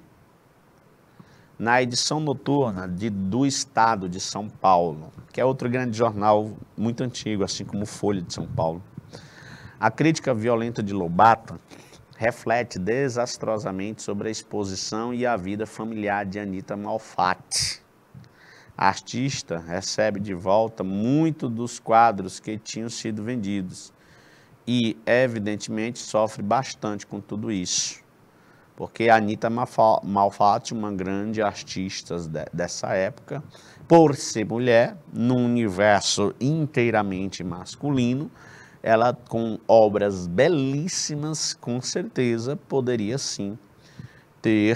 na edição noturna do Estado de São Paulo, que é outro grande jornal muito antigo, assim como Folha de São Paulo. A crítica violenta de Lobato reflete desastrosamente sobre a exposição e a vida familiar de Anita Malfatti. A artista recebe de volta muito dos quadros que tinham sido vendidos e, evidentemente, sofre bastante com tudo isso. Porque a Anita Malfatti, uma grande artista dessa época, por ser mulher, num universo inteiramente masculino, ela, com obras belíssimas, com certeza, poderia sim ter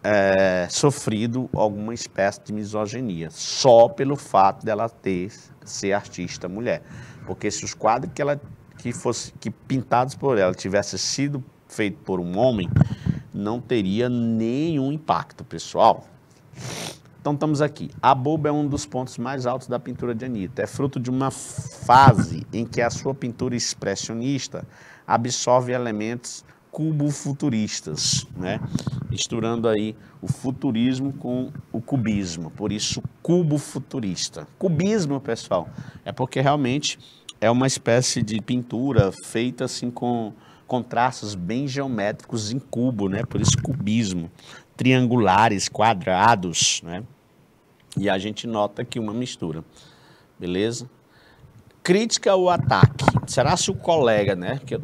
sofrido alguma espécie de misoginia, só pelo fato dela ser artista mulher. Porque se os quadros que pintados por ela tivessem sido feitos por um homem, não teria nenhum impacto, pessoal. Então estamos aqui. A boba é um dos pontos mais altos da pintura de Anita. É fruto de uma fase em que a sua pintura expressionista absorve elementos cubo-futuristas, né? Misturando aí o futurismo com o cubismo. Por isso, cubo-futurista. Cubismo, pessoal, é porque realmente é uma espécie de pintura feita assim com traços bem geométricos em cubo, né? Por isso cubismo, triangulares, quadrados, né? E a gente nota aqui uma mistura, beleza? Crítica ou ataque? Será se o colega, né? Que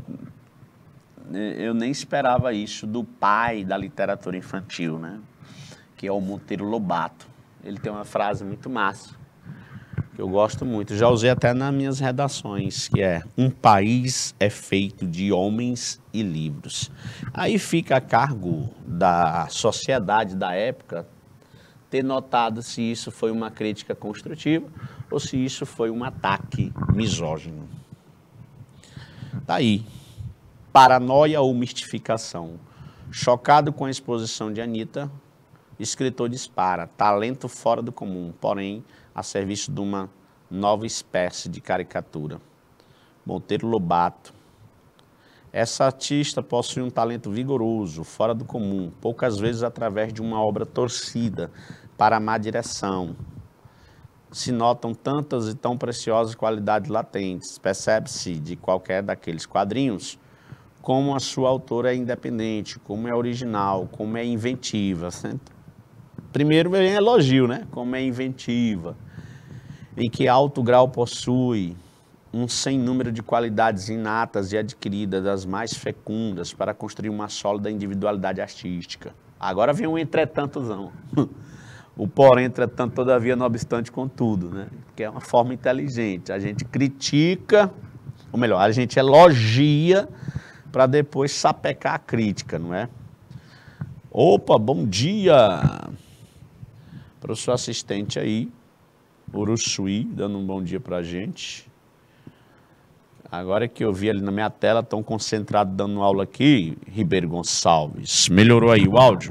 eu nem esperava isso do pai da literatura infantil, né? Que é o Monteiro Lobato. Ele tem uma frase muito massa, que eu gosto muito, já usei até nas minhas redações, que é: um país é feito de homens e livros. Aí fica a cargo da sociedade da época ter notado se isso foi uma crítica construtiva ou se isso foi um ataque misógino. Tá aí. Paranoia ou mistificação. Chocado com a exposição de Anitta, escritor dispara: talento fora do comum, porém a serviço de uma nova espécie de caricatura. Monteiro Lobato. Essa artista possui um talento vigoroso, fora do comum, poucas vezes através de uma obra torcida para a má direção. Se notam tantas e tão preciosas qualidades latentes. Percebe-se de qualquer daqueles quadrinhos como a sua autora é independente, como é original, como é inventiva. Primeiro vem elogio, né? Como é inventiva, em que alto grau possui um sem número de qualidades inatas e adquiridas, das mais fecundas, para construir uma sólida individualidade artística. Agora vem um entretantozão. O porém, entretanto, todavia, não obstante, contudo, né? Que é uma forma inteligente. A gente critica, ou melhor, a gente elogia para depois sapecar a crítica, não é? Opa, bom dia! Para o seu assistente aí, Uruçuí, dando um bom dia para a gente. Agora que eu vi ali na minha tela, tão concentrado dando aula aqui, Ribeiro Gonçalves. Melhorou aí o áudio?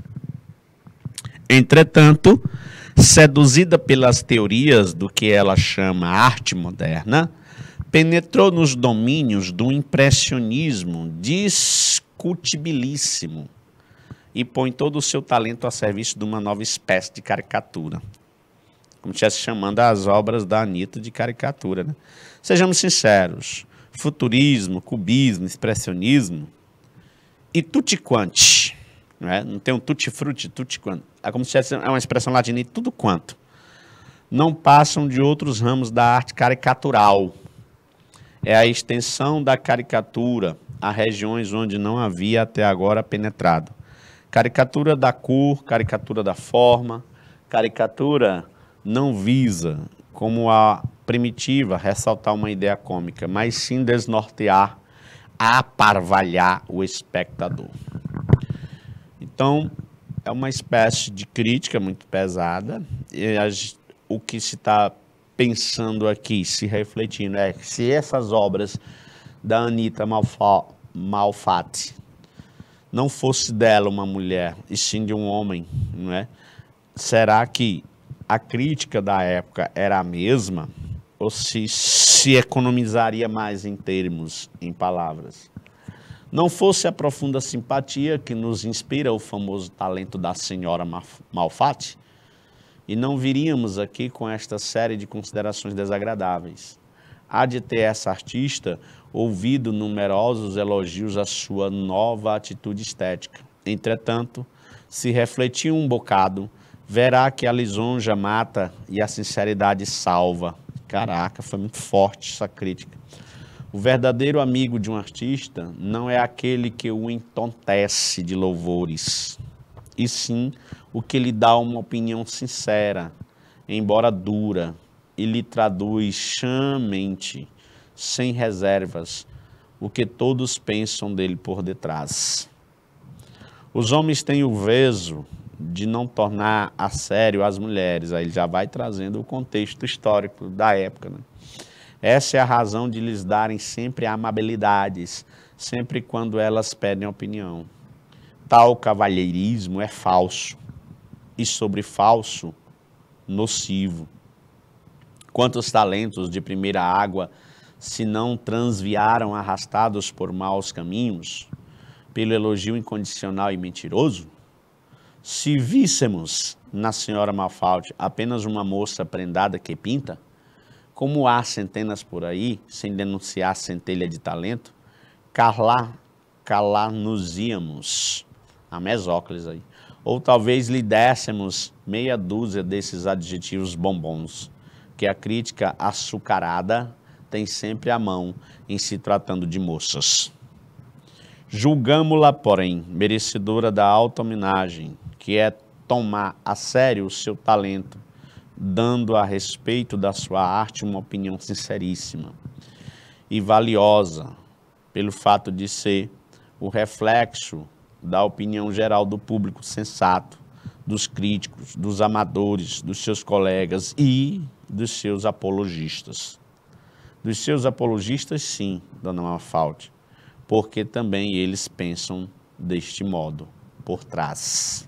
Entretanto, seduzida pelas teorias do que ela chama arte moderna, penetrou nos domínios do impressionismo discutibilíssimo e põe todo o seu talento a serviço de uma nova espécie de caricatura. Como se estivesse chamando as obras da Anitta de caricatura, né? Sejamos sinceros, futurismo, cubismo, expressionismo e tutti quanti, não é? Não tem um tutti frutti, tutti quanti. É como se tivesse uma expressão latina, e tudo quanto. Não passam de outros ramos da arte caricatural. É a extensão da caricatura a regiões onde não havia até agora penetrado. Caricatura da cor, caricatura da forma, caricatura não visa, como a primitiva, ressaltar uma ideia cômica, mas sim desnortear, aparvalhar o espectador. Então, é uma espécie de crítica muito pesada, e o que se está pensando aqui, se refletindo, é que se essas obras da Anitta Malfatti não fosse dela uma mulher, e sim de um homem, não é? Será que a crítica da época era a mesma? Ou se economizaria mais em termos, em palavras? Não fosse a profunda simpatia que nos inspira o famoso talento da senhora Malfatti, e não viríamos aqui com esta série de considerações desagradáveis. Há de ter essa artista ouvido numerosos elogios à sua nova atitude estética. Entretanto, se refletir um bocado, verá que a lisonja mata e a sinceridade salva. Caraca, foi muito forte essa crítica. O verdadeiro amigo de um artista não é aquele que o entontece de louvores, e sim o que lhe dá uma opinião sincera, embora dura, e lhe traduz chamente, sem reservas, o que todos pensam dele por detrás. Os homens têm o veso de não tornar a sério as mulheres. Aí ele já vai trazendo o contexto histórico da época, né? Essa é a razão de lhes darem sempre amabilidades, sempre quando elas pedem opinião. Tal cavalheirismo é falso, e sobre falso, nocivo. Quantos talentos de primeira água se não transviaram arrastados por maus caminhos, pelo elogio incondicional e mentiroso? Se víssemos na senhora Malfatti apenas uma moça prendada que pinta, como há centenas por aí, sem denunciar centelha de talento, calar-nos-íamos, a Mesócles aí, ou talvez lhe dessemos meia dúzia desses adjetivos bombons, que a crítica açucarada tem sempre à mão em se tratando de moças. Julgamo-la, porém, merecedora da alta homenagem, que é tomar a sério o seu talento dando a respeito da sua arte uma opinião sinceríssima e valiosa, pelo fato de ser o reflexo da opinião geral do público sensato, dos críticos, dos amadores, dos seus colegas e dos seus apologistas. Dos seus apologistas, sim, dona Mafalde, porque também eles pensam deste modo, por trás.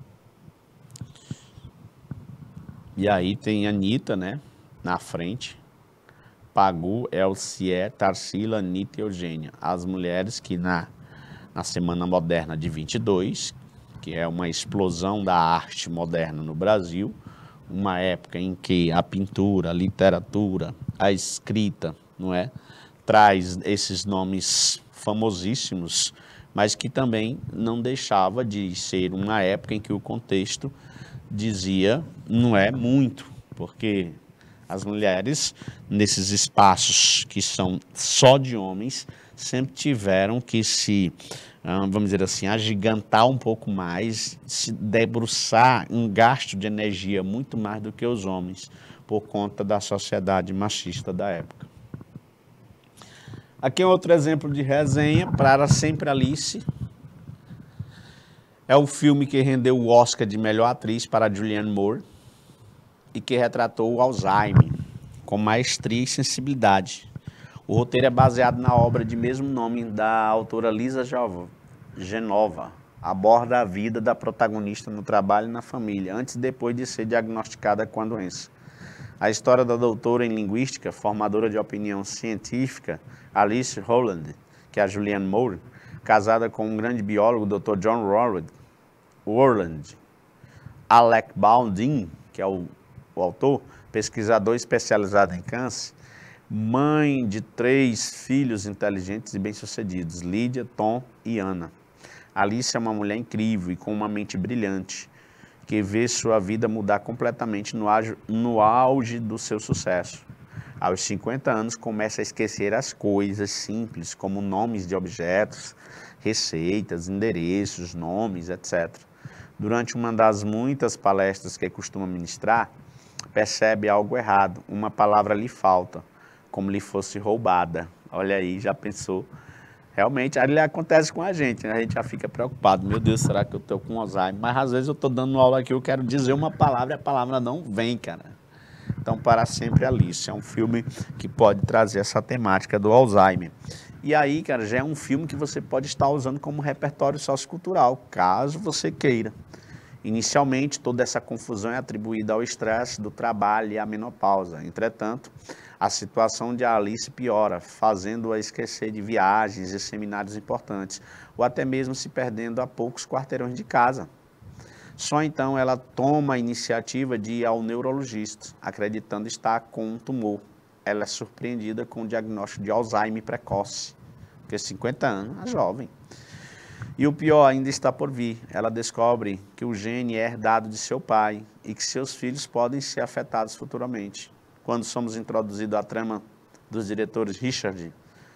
E aí tem Anitta, né, na frente, Pagu, Elcié, Tarsila, Anitta e Eugênia, as mulheres que na Semana Moderna de 22, que é uma explosão da arte moderna no Brasil, uma época em que a pintura, a literatura, a escrita, não é, traz esses nomes famosíssimos, mas que também não deixava de ser uma época em que o contexto dizia, não é muito, porque as mulheres, nesses espaços que são só de homens, sempre tiveram que se, vamos dizer assim, agigantar um pouco mais, se debruçar um gasto de energia muito mais do que os homens, por conta da sociedade machista da época. Aqui é outro exemplo de resenha, Para Sempre Alice. É o filme que rendeu o Oscar de melhor atriz para Julianne Moore e que retratou o Alzheimer com maestria e sensibilidade. O roteiro é baseado na obra de mesmo nome da autora Lisa Genova. Aborda a vida da protagonista no trabalho e na família, antes e depois de ser diagnosticada com a doença. A história da doutora em linguística, formadora de opinião científica, Alice Holland, que é a Julianne Moore, casada com um grande biólogo, Dr. John Worland. Alec Baldwin, que é o autor, pesquisador especializado em câncer, mãe de 3 filhos inteligentes e bem-sucedidos, Lídia, Tom e Ana. Alice é uma mulher incrível e com uma mente brilhante, que vê sua vida mudar completamente no auge do seu sucesso. Aos 50 anos, começa a esquecer as coisas simples, como nomes de objetos, receitas, endereços, nomes, etc. Durante uma das muitas palestras que costuma ministrar, percebe algo errado, uma palavra lhe falta, como lhe fosse roubada. Olha aí, já pensou? Realmente, ali acontece com a gente, né? A gente já fica preocupado. Meu Deus, será que eu estou com Alzheimer? Mas às vezes eu estou dando aula aqui, eu quero dizer uma palavra e a palavra não vem, cara. Então, Para Sempre Alice, é um filme que pode trazer essa temática do Alzheimer. E aí, cara, já é um filme que você pode estar usando como repertório sociocultural, caso você queira. Inicialmente, toda essa confusão é atribuída ao estresse do trabalho e à menopausa. Entretanto, a situação de Alice piora, fazendo-a esquecer de viagens e seminários importantes, ou até mesmo se perdendo a poucos quarteirões de casa. Só então ela toma a iniciativa de ir ao neurologista, acreditando estar com um tumor. Ela é surpreendida com o diagnóstico de Alzheimer precoce, porque 50 anos, é jovem. E o pior ainda está por vir. Ela descobre que o gene é herdado de seu pai e que seus filhos podem ser afetados futuramente. Quando somos introduzidos à trama dos diretores Richard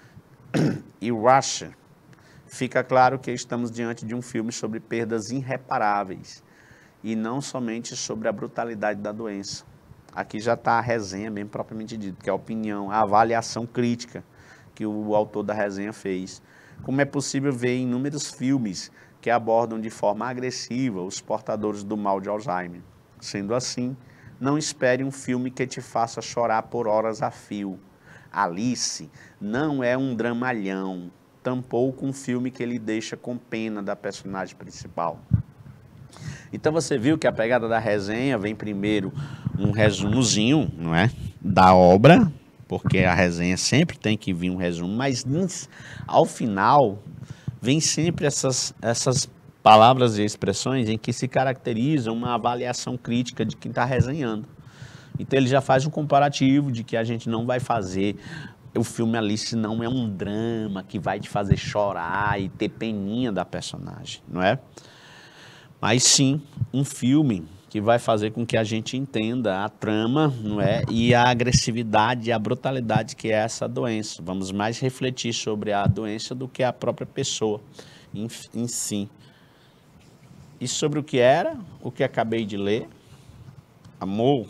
e Rasher, fica claro que estamos diante de um filme sobre perdas irreparáveis e não somente sobre a brutalidade da doença. Aqui já está a resenha mesmo propriamente dito, que é a opinião, a avaliação crítica que o autor da resenha fez. Como é possível ver em inúmeros filmes que abordam de forma agressiva os portadores do mal de Alzheimer. Sendo assim, não espere um filme que te faça chorar por horas a fio. Alice não é um dramalhão, tampouco um filme que lhe deixa com pena da personagem principal. Então você viu que a pegada da resenha vem primeiro um resumozinho, não é, da obra, porque a resenha sempre tem que vir um resumo, mas ao final vem sempre essas palavras e expressões em que se caracteriza uma avaliação crítica de quem está resenhando. Então ele já faz um comparativo de que a gente não vai fazer, o filme Alice não é um drama que vai te fazer chorar e ter peninha da personagem, não é? Mas sim, um filme que vai fazer com que a gente entenda a trama, não é? E a agressividade e a brutalidade que é essa doença. Vamos mais refletir sobre a doença do que a própria pessoa em si. E sobre o que era, o que acabei de ler, amor,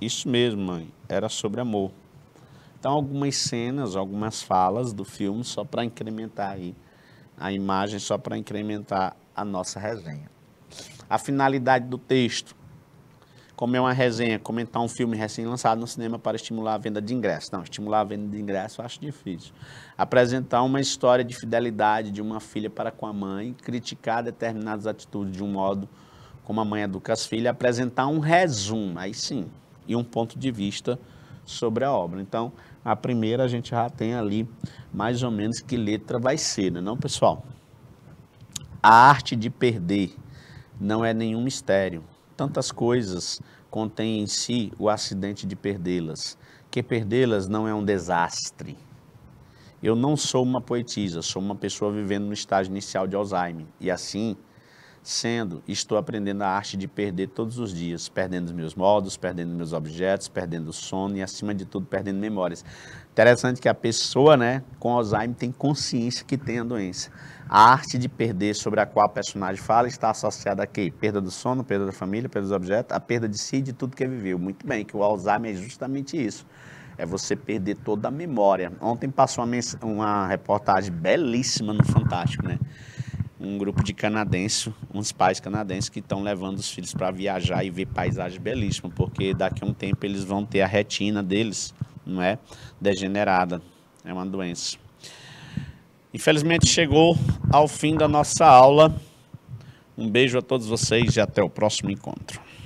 Isso mesmo, mãe, era sobre amor. Então, algumas cenas, algumas falas do filme, só para incrementar aí a imagem, só para incrementar a nossa resenha. A finalidade do texto, como é uma resenha, comentar um filme recém-lançado no cinema para estimular a venda de ingressos. Não, estimular a venda de ingressos eu acho difícil. Apresentar uma história de fidelidade de uma filha para com a mãe, criticar determinadas atitudes de um modo como a mãe educa as filhas, apresentar um resumo, aí sim, e um ponto de vista sobre a obra. Então, a primeira a gente já tem ali mais ou menos que letra vai ser, não, pessoal? A arte de perder não é nenhum mistério. Tantas coisas contém em si o acidente de perdê-las, que perdê-las não é um desastre. Eu não sou uma poetisa, sou uma pessoa vivendo no estágio inicial de Alzheimer, e assim sendo, estou aprendendo a arte de perder todos os dias, perdendo os meus modos, perdendo meus objetos, perdendo o sono e, acima de tudo, perdendo memórias. Interessante que a pessoa, né, com Alzheimer tem consciência que tem a doença. A arte de perder, sobre a qual o personagem fala, está associada a quê? Perda do sono, perda da família, perda dos objetos, a perda de si e de tudo que viveu. Muito bem, que o Alzheimer é justamente isso. É você perder toda a memória. Ontem passou uma reportagem belíssima no Fantástico, né? Um grupo de canadenses, uns pais canadenses que estão levando os filhos para viajar e ver paisagens belíssimas, porque daqui a um tempo eles vão ter a retina deles, não é, degenerada, é uma doença. Infelizmente chegou ao fim da nossa aula. Um beijo a todos vocês e até o próximo encontro.